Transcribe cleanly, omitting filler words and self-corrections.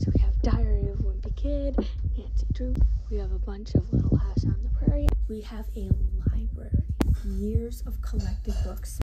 So we have Diary of a Wimpy Kid, Nancy Drew. We have a bunch of Little House on the Prairie. We have a library, years of collected books